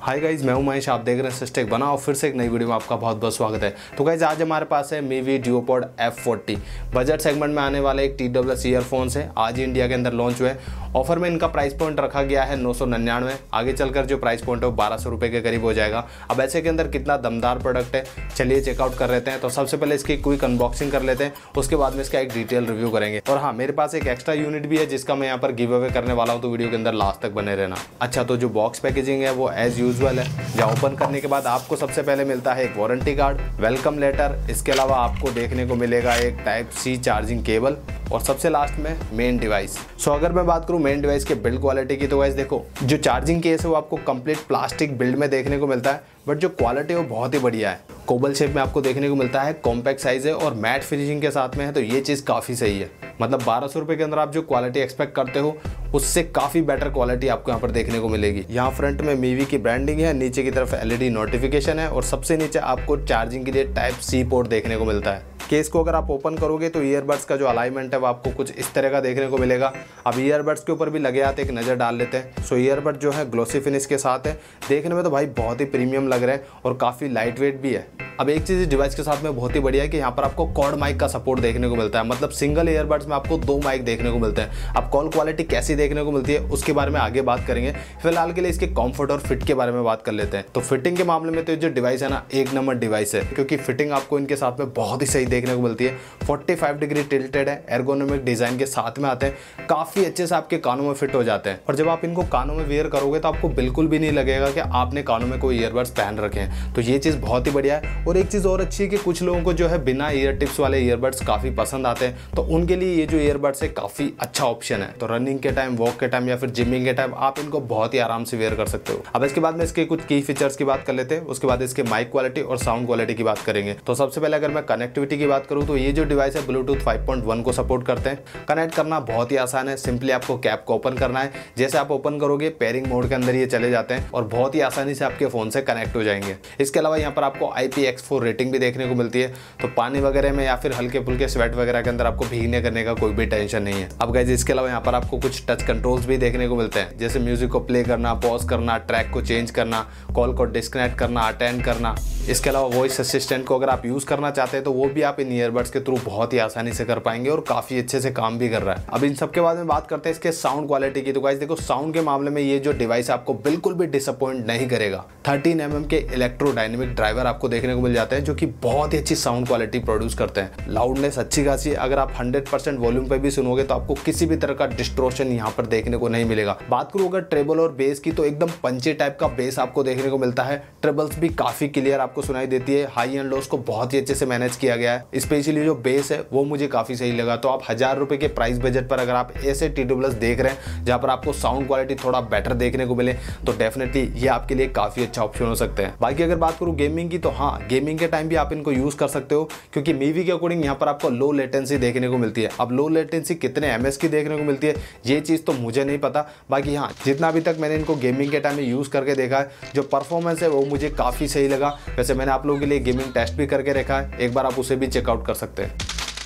Hi guys, मैं हूं महेश। आप देख रहे हैं सिस्टेक बना और फिर से एक नई वीडियो में आपका बहुत बहुत स्वागत है। तो गाइज आज हमारे पास है मीवी डुओपॉड F40 बजट सेगमेंट में आने वाले एक TWS ईयरफोन्स है। आज ही इंडिया के अंदर लॉन्च हुए। ऑफर में इनका प्राइस पॉइंट रखा गया है 999। आगे चलकर जो प्राइस पॉइंट है वो 1200 रुपये के करीब हो जाएगा। अब ऐसे के अंदर कितना दमदार प्रोडक्ट है, चलिए चेकआउट कर लेते हैं। तो सबसे पहले इसकी क्विक अनबॉक्सिंग कर लेते हैं, उसके बाद में इसका एक डिटेल रिव्यू करेंगे। और हाँ, मेरे पास एक एक्स्ट्रा यूनिट भी है जिसका मैं यहाँ पर गिव अवे करने वाला हूँ, तो वीडियो के अंदर लास्ट तक बने रहना। अच्छा, तो जो बॉक्स पैकेजिंग है वो एज यूजुअल है। जहाँ ओपन करने के बाद आपको सबसे पहले मिलता है एक वारंटी कार्ड, वेलकम लेटर। इसके अलावा आपको देखने को मिलेगा एक टाइप सी चार्जिंग केबल और सबसे लास्ट में मेन डिवाइस। सो अगर मैं बात करूं मेन डिवाइस के बिल्ड क्वालिटी की, तो गाइस देखो, जो चार्जिंग केस है वो आपको कंप्लीट प्लास्टिक बिल्ड में देखने को मिलता है, बट जो क्वालिटी है वो बहुत ही बढ़िया है। कोबल शेप में आपको देखने को मिलता है, कॉम्पैक्ट साइज है और मैट फिनिशिंग के साथ में है, तो ये चीज़ काफ़ी सही है। मतलब 1200 रुपये के अंदर आप जो क्वालिटी एक्सपेक्ट करते हो उससे काफ़ी बेटर क्वालिटी आपको यहाँ पर देखने को मिलेगी। यहाँ फ्रंट में मीवी की ब्रांडिंग है, नीचे की तरफ LED नोटिफिकेशन है और सबसे नीचे आपको चार्जिंग के लिए टाइप सी पोर्ट देखने को मिलता है। केस को अगर आप ओपन करोगे तो ईयरबड्स का जो अलाइनमेंट है वो आपको कुछ इस तरह का देखने को मिलेगा। अब ईयरबड्स के ऊपर भी लगे आते एक नज़र डाल लेते हैं। सो ईयरबड जो है ग्लोसी फिनिश के साथ है, देखने में तो भाई बहुत ही प्रीमियम लग रहा है और काफ़ी लाइट वेट भी है। अब एक चीज़ डिवाइस के साथ में बहुत ही बढ़िया है कि यहाँ पर आपको कॉर्ड माइक का सपोर्ट देखने को मिलता है। मतलब सिंगल ईयरबड्स में आपको 2 माइक देखने को मिलते हैं। अब कॉल क्वालिटी कैसी देखने को मिलती है उसके बारे में आगे बात करेंगे। फिलहाल के लिए इसके कंफर्ट और फिट के बारे में बात कर लेते हैं। तो फिटिंग के मामले में तो ये जो डिवाइस है ना, एक नंबर डिवाइस है, क्योंकि फिटिंग आपको इनके साथ में बहुत ही सही देखने को मिलती है। 45 डिग्री टिल्टेड है, एर्गोनोमिक डिजाइन के साथ में आते हैं, काफ़ी अच्छे से आपके कानों में फिट हो जाते हैं। और जब आप इनको कानों में वेयर करोगे तो आपको बिल्कुल भी नहीं लगेगा कि आपने कानों में कोई ईयरबड्स पहन रखे हैं। तो ये चीज़ बहुत ही बढ़िया है। और एक चीज़ और अच्छी है कि कुछ लोगों को जो है बिना ईयर टिप्स वाले ईयरबड्स काफ़ी पसंद आते हैं, तो उनके लिए ये जो ईयरबड्स है काफ़ी अच्छा ऑप्शन है। तो रनिंग के टाइम, वॉक के टाइम या फिर जिमिंग के टाइम आप इनको बहुत ही आराम से वेयर कर सकते हो। अब इसके बाद में इसके कुछ की फीचर्स की बात कर लेते हैं, उसके बाद इसके माइक क्वालिटी और साउंड क्वालिटी की बात करेंगे। तो सबसे पहले अगर मैं कनेक्टिविटी की बात करूँ तो ये जो डिवाइस है ब्लूटूथ 5.1 को सपोर्ट करते हैं। कनेक्ट करना बहुत ही आसान है, सिंपली आपको कैप को ओपन करना है। जैसे आप ओपन करोगे पेयरिंग मोड के अंदर ये चले जाते हैं और बहुत ही आसानी से आपके फोन से कनेक्ट हो जाएंगे। इसके अलावा यहाँ पर आपको IPX4 रेटिंग भी देखने को मिलती है, तो पानी वगैरह में या फिर हल्के फुल्के स्वेट वगैरह के अंदर आपको भीगने करने का कोई भी टेंशन नहीं है। अब गाइस इसके अलावा यहाँ पर आपको कुछ टच कंट्रोल्स भी देखने को मिलते हैं, जैसे म्यूजिक को प्ले करना, पॉज करना, ट्रैक को चेंज करना, कॉल को डिस्कनेक्ट करना, अटेंड करना। इसके अलावा वॉइस असिस्टेंट को अगर आप यूज़ करना चाहते हैं तो वो भी आप इन ईयरबड्स के थ्रू बहुत ही आसानी से कर पाएंगे और काफ़ी अच्छे से काम भी कर रहा है। अब इन सब के बाद में बात करते हैं इसके साउंड क्वालिटी की। तो गाइस देखो, साउंड के मामले में ये जो डिवाइस आपको बिल्कुल भी डिसअपॉइंट नहीं करेगा। 13 mm के इलेक्ट्रोडायनेमिक ड्राइवर आपको देखने को मिल जाते हैं, जो कि बहुत ही अच्छी साउंड क्वालिटी प्रोड्यूस करते हैं। लाउडनेस अच्छी खासी, अगर आप 100% वॉल्यूम पे भी सुनोगे तो आपको किसी भी तरह का डिस्टोर्शन यहाँ पर देखने को नहीं मिलेगा। बात करूँ अगर ट्रेबल और बेस की, तो एकदम पंची टाइप का बेस आपको देखने को मिलता है। ट्रेबल्स भी काफी क्लियर आपको सुनाई देती है। हाई एंड लोस को बहुत ही अच्छे से मैनेज किया गया है। स्पेशली जो बेस है वो मुझे काफी सही लगा। तो आप 1000 रुपए के प्राइस बजट पर अगर आप ऐसे TWS देख रहे हैं जहां पर आपको साउंड क्वालिटी थोड़ा बेटर देखने को मिले, तो डेफिनेटली ये आपके लिए काफी अच्छा ऑप्शन हो सकते हैं। बाकी अगर बात करूं गेमिंग की, तो हाँ, गेमिंग के टाइम भी आप इनको यूज कर सकते हो, क्योंकि मीवी के अकॉर्डिंग यहाँ पर आपको लो लेटेंसी देखने को मिलती है। अब लो लेटेंसी कितने MS की देखने को मिलती है ये चीज तो मुझे नहीं पता। बाकी हाँ, जितना अभी तक मैंने इनको गेमिंग के टाइम में यूज करके देखा है, जो परफॉर्मेंस है वो मुझे काफी सही लगा। वैसे मैंने आप लोगों के लिए गेमिंग टेस्ट भी करके रखा है, एक बार आप उसे भी चेकआउट कर सकते हैं।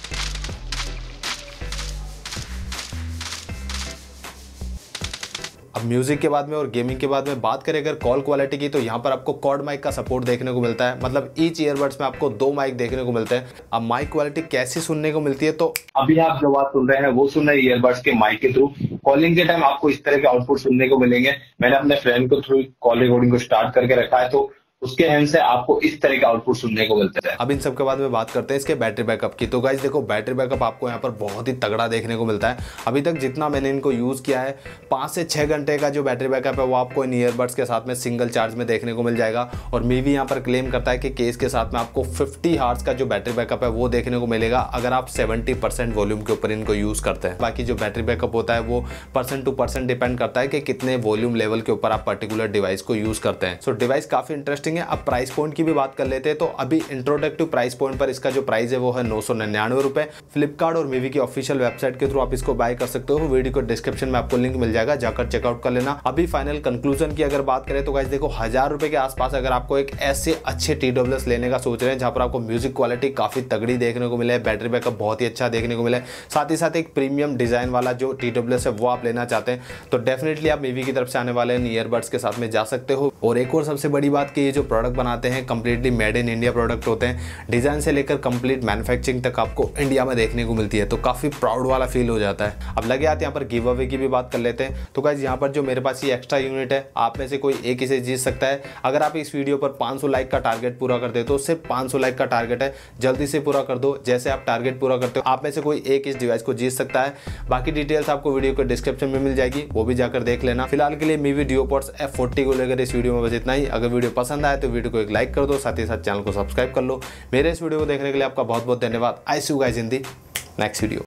अब म्यूजिक के बाद में और गेमिंग के बाद में बात करें अगर कॉल क्वालिटी की, तो यहाँ पर आपको कॉर्ड माइक का सपोर्ट देखने को मिलता है। मतलब ईच ईयरबड्स में आपको 2 माइक देखने को मिलते हैं। अब माइक क्वालिटी कैसी सुनने को मिलती है, तो अभी आप जो बात सुन रहे हैं वो सुन रहे हैं ईयरबड्स के माइक के थ्रू। कॉलिंग के टाइम आपको इस तरह के आउटपुट सुनने को मिलेंगे। मैंने अपने फ्रेंड को थ्रू कॉल रिकॉर्डिंग को स्टार्ट करके रखा है, तो उसके हैंड से आपको इस तरह के आउटपुट सुनने को मिलते हैं। अब इन सब के बाद में बात करते हैं इसके बैटरी बैकअप की। तो गाइस देखो, बैटरी बैकअप आपको यहाँ पर बहुत ही तगड़ा देखने को मिलता है। अभी तक जितना मैंने इनको यूज किया है, 5 से 6 घंटे का जो बैटरी बैकअप है वो आपको इन ईयरबड्स के साथ में सिंगल चार्ज में देखने को मिल जाएगा। और मीवी यहाँ पर क्लेम करता है कि केस के साथ में आपको 50 हॉर्स का जो बैटरी बैकअप है वो देखने को मिलेगा, अगर आप 70% वॉल्यूम के ऊपर इनको यूज करते हैं। बाकी जो बैटरी बैकअप होता है वो पर्सन टू पर्सन डिपेंड करता है कि कितने वॉल्यूम लेवल के ऊपर आप पर्टिकुलर डिवाइस को यूज करते हैं। सो डिवाइस काफी इंटरेस्टिंग इंटरेस्टिंग है। अब प्राइस पॉइंट की भी बात कर लेते हैं, तो अभी इंट्रोडक्टिव प्राइस पॉइंट पर इसका जो प्राइस है वो है 999 रुपए। फ्लिपकार्ट और मीवी की ऑफिशियल वेबसाइट के थ्रू आप इसको बाय कर सकते हो। वीडियो को डिस्क्रिप्शन में आपको लिंक मिल जाएगा, जाकर चेकआउट कर लेना। अभी फाइनल कंक्लूजन की अगर बात करें तो गाइस देखो, 1000 रुपए के आसपास अगर आपको एक ऐसे अच्छे TWS लेने का सोच रहे हैं जहां पर आपको म्यूजिक क्वालिटी काफी तगड़ी देखने को मिले, बैटरी बैकअप बहुत ही अच्छा देखने को मिले, साथ ही साथ एक प्रीमियम डिजाइन वाला जो TWS है वो आप लेना चाहते हैं, तो डेफिनेटली आप मीवी की तरफ से आने वाले ईयरबड्स के साथ में जा सकते हो। और एक और सबसे बड़ी बात कि ये जो प्रोडक्ट बनाते हैं completely made in India product होते हैं। डिजाइन से लेकर कंप्लीट मैन्युफैक्चरिंग तक आपको इंडिया में देखने को मिलती है, तो काफी प्राउड वाला फील हो जाता है। अब लगे आते यहाँ पर गिव अवे की भी बात कर लेते हैं। तो गाइस यहाँ पर जो मेरे पास ये एक्स्ट्रा यूनिट है, आप में से कोई एक इसे जीत सकता है। अगर आप इस वीडियो पर 500 लाइक का टारगेट पूरा कर दे, तो सिर्फ 500 लाइक का टारगेट है, जल्दी से पूरा कर दो। जैसे आप टारगेट पूरा करते हो, आप में से कोई एक इस डिवाइस को जीत सकता है। बाकी डिटेल्स आपको वीडियो के डिस्क्रिप्शन में मिल जाएगी, वो भी जाकर देख लेना। फिलहाल के लिए मीवी डुओपोड्स F40 को लेकर इस वीडियो में बस इतना ही। अगर वीडियो पसंद आए तो वीडियो को एक लाइक कर दो, साथ ही साथ चैनल को सब्सक्राइब कर लो। मेरे इस वीडियो को देखने के लिए आपका बहुत बहुत धन्यवाद। I see you guys in the next video.